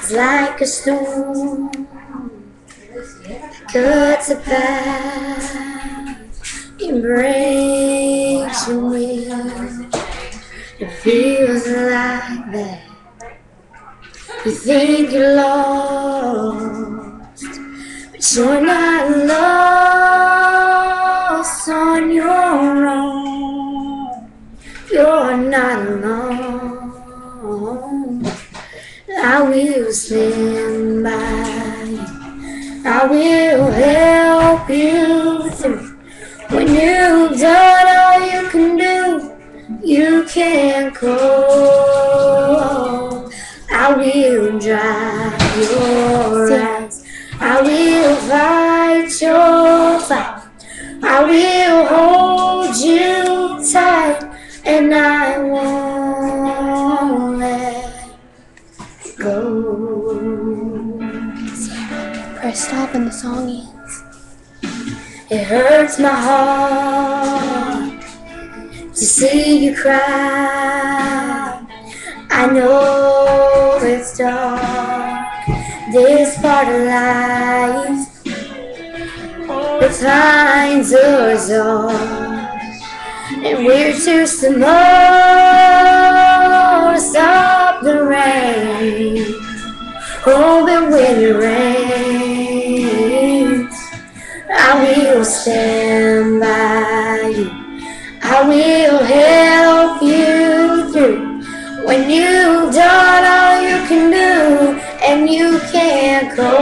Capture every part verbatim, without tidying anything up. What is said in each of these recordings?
It's like a storm cuts a path, it breaks your will. It feels like that. You think you're lost, but you're not lost on your own. You're not alone. I will stand by you. I will help you through. When you've done all you can do, you can't go. I will dry your eyes. I will fight your fight. I will hold you tight, and I won't let go. Press stop and the song ends. It hurts my heart to see you cry. I know it's dark, this part of life, but finds us all, and we're too small to stop the rain. Oh, but when it rains, I will stand by you. I will help you through. When you've done all you can do and you can't go,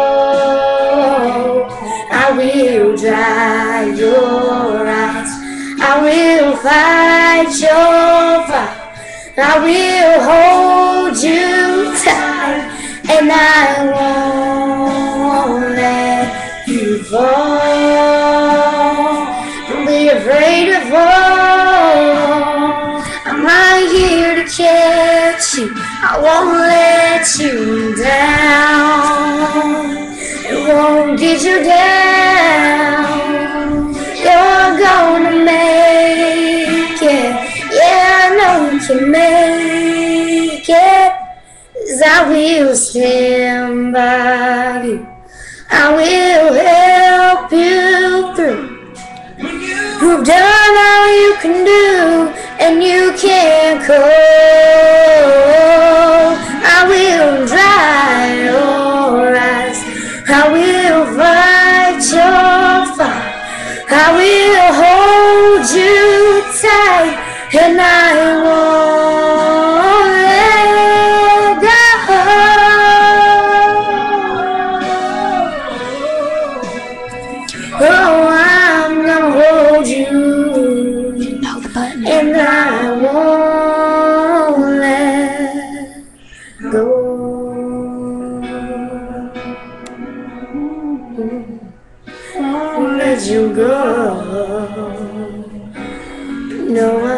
I will dry your eyes. I will fight your fight. I will hold you tight, and I won't let you fall. Don't be afraid to fall. I'm right here to catch you. I won't let you down. It won't get you down. You're gonna make it. Yeah, I know you can make it. 'Cause I will stand by you. I will help you through. You've done all you can do, and you can't go. I will dry your eyes. I will fight your fight. I will hold you tight, and I won't let go. Oh, I'm gonna hold you, Hold the button. and I won't let go. Won't let you go. No, I